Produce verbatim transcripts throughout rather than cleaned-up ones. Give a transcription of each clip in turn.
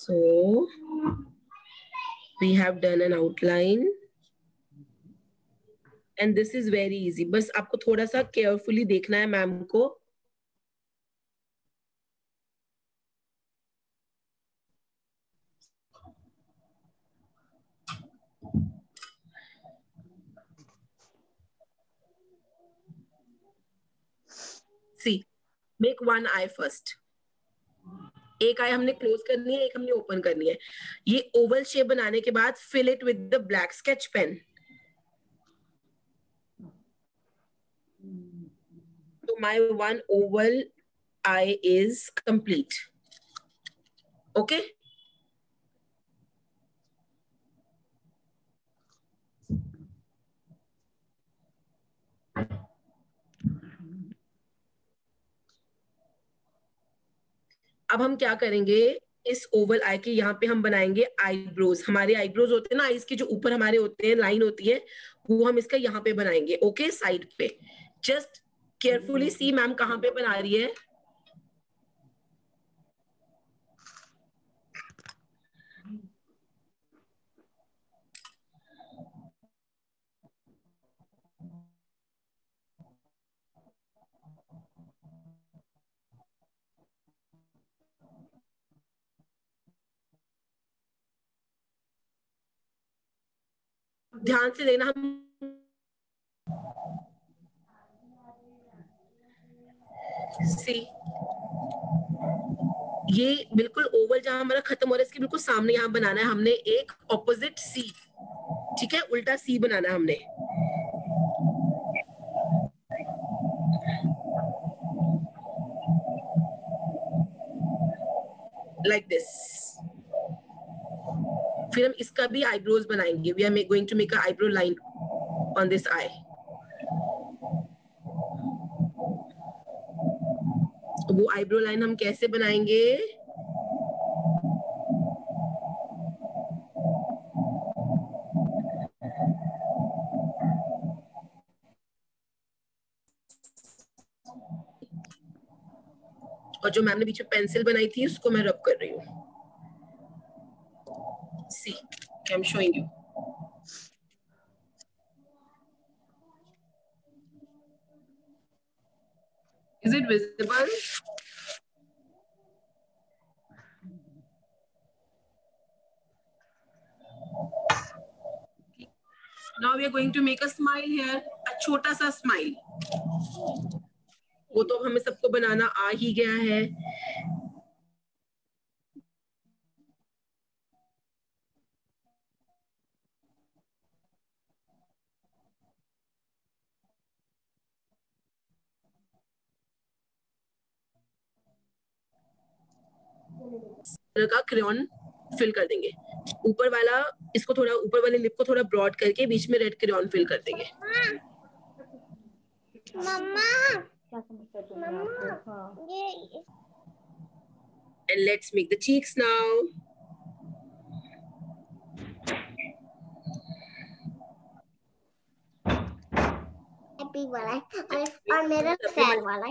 So we have done an outline and this is very easy. बस आपको थोड़ा सा carefully देखना है मैम को. See, make one eye first. एक आई हमने क्लोज करनी है, एक हमने ओपन करनी है. ये ओवल शेप बनाने के बाद fill it with the black sketch pen. So my one oval eye is complete. Okay. अब हम क्या करेंगे, इस ओवल आई के यहाँ पे हम बनाएंगे आईब्रोज. हमारे आईब्रोज होते हैं ना, आईज के जो ऊपर हमारे होते हैं, लाइन होती है, वो हम इसका यहाँ पे बनाएंगे. ओके, साइड पे. जस्ट केयरफुली सी मैम कहाँ पे बना रही है. ध्यान से देना. हम सी ये बिल्कुल ओवल जहां हमारा खत्म हो रहा है, इसके बिल्कुल सामने यहाँ बनाना है हमने एक ऑपोजिट सी. ठीक है, उल्टा सी बनाना है हमने. Like this. फिर हम इसका भी आईब्रोज बनाएंगे. We are going to make a eyebrow line on this eye. वो आईब्रो लाइन हम कैसे बनाएंगे, और जो मैम ने बीच में पेंसिल बनाई थी उसको मैं रब कर रही हूँ. See, I am showing you. Is it visible? Now we are going to make a smile here. A छोटा सा smile. वो तो हमें सबको बनाना आ ही गया है. का क्रेयॉन फिल कर देंगे. ऊपर वाला, इसको थोड़ा ऊपर वाले लिप को थोड़ा ब्रॉड करके बीच में रेड क्रेयॉन फिल कर देंगे. मम्मा, मम्मा, ये. And let's make the cheeks now. Happy वाला और और मेरा sad वाला.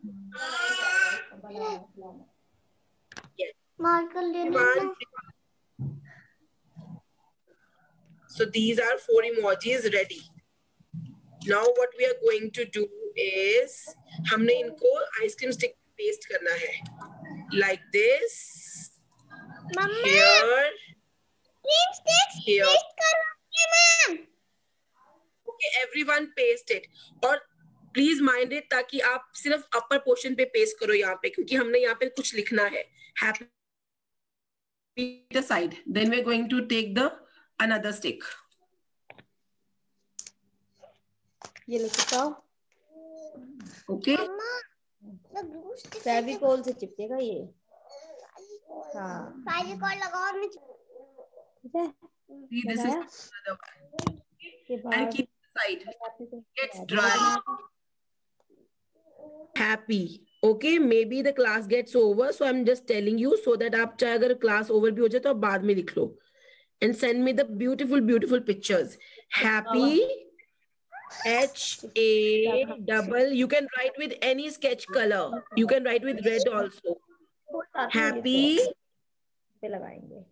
So these are four emojis ready. Now what we are going to do is हमने इनको आइसक्रीम स्टिक पेस्ट करना है. Like this. Mama, here. Cream sticks here. Paste करोगे मैम? Okay, everyone paste it. और प्लीज माइंड इट, ताकि आप सिर्फ अपर पोर्शन पे पेस्ट करो यहाँ पे, क्योंकि हमने यहाँ पे कुछ लिखना है. Happy the side. Then we're going to take the another stick. ये लेके जाओ. Okay. फेविकोल से चिपकेगा ये. हाँ. फेविकोल लगाओ और ठीक है. See, this is another one. And keep the side. Gets dry. Happy. Okay, maybe the class gets over, so I'm just telling you so that आप चाहे अगर class over भी हो जाए तो आप बाद में लिख लो. And send me the beautiful, beautiful pictures. Happy. H A double. You can write with any sketch color. You can write with red also. Happy. पे लगाएंगे।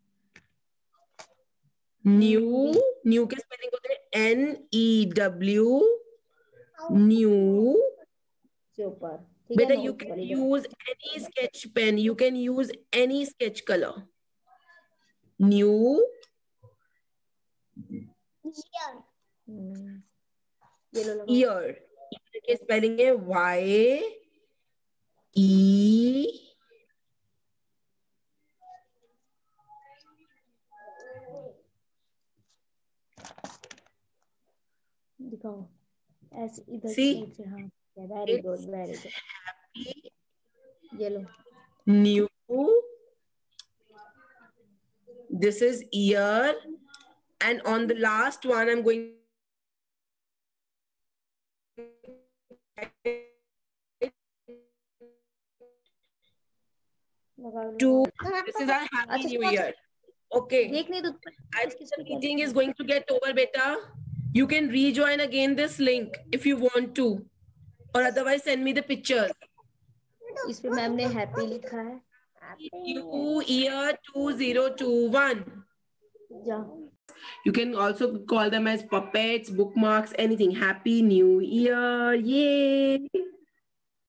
न्यू, न्यू के स्पेलिंग होते हैं N E W, new. Super, ठीक है। बेटा you not can वाली use any sketch pen, you can use any sketch colour. New, ये लो लगाओ। ईयर, ईयर के स्पेलिंग है वाई ई, दिखाओ ऐसे इधर सी, साइड से। हाँ, very good, very good. Happy, ये लो। New, this is year, and on the last one I'm going लगाओ to, लगाओ। this is our happy अच्छा new सुनो, year. Okay, देख नहीं तो I think the meeting is going to get over, beta. You can rejoin again this link if you want to, or otherwise send me the pictures. इस पे ma'am ने happy लिखा है। New year two thousand twenty-one. जाओ। You can also call them as puppets, bookmarks, anything. Happy New Year! Yay!